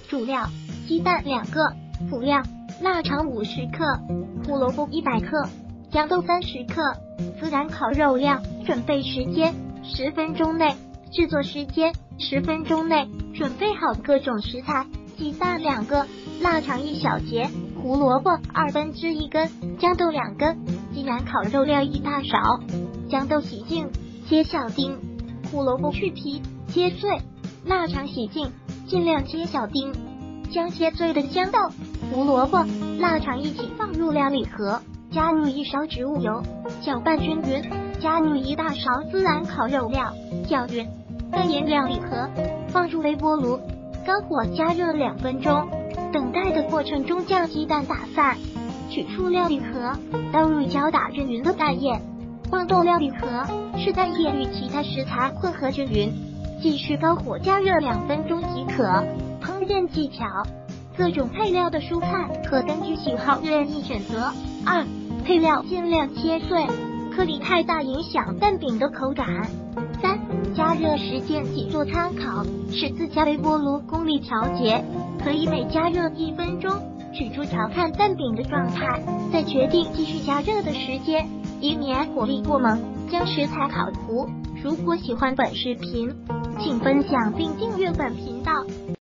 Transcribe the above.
主料：鸡蛋2个，辅料：腊肠50克，胡萝卜100克，豇豆30克，孜然烤肉料。准备时间10分钟内，制作时间10分钟内。准备好各种食材：鸡蛋2个，腊肠1小节，胡萝卜1/2根，豇豆2根，孜然烤肉料1大勺。豇豆洗净，切小丁；胡萝卜去皮，切碎；腊肠洗净，尽量切小丁。将切碎的豇豆、胡萝卜、腊肠一起放入料理盒，加入1勺植物油，搅拌均匀。加入1大勺孜然烤肉料，搅匀。放盐料理盒，放入微波炉，高火加热2分钟。等待的过程中将鸡蛋打散，取出料理盒，倒入搅打均匀的蛋液，放入料理盒，使蛋液与其他食材混合均匀，继续高火加热2分钟即可。烹饪技巧：各种配料的蔬菜可根据喜好任意选择。2. 配料尽量切碎，颗粒太大影响蛋饼的口感。3. 加热时间仅做参考，是自家微波炉功率调节，可以每加热1分钟，取出调看蛋饼的状态，再决定继续加热的时间，以免火力过猛，将食材烤糊。如果喜欢本视频，请分享并订阅本频道。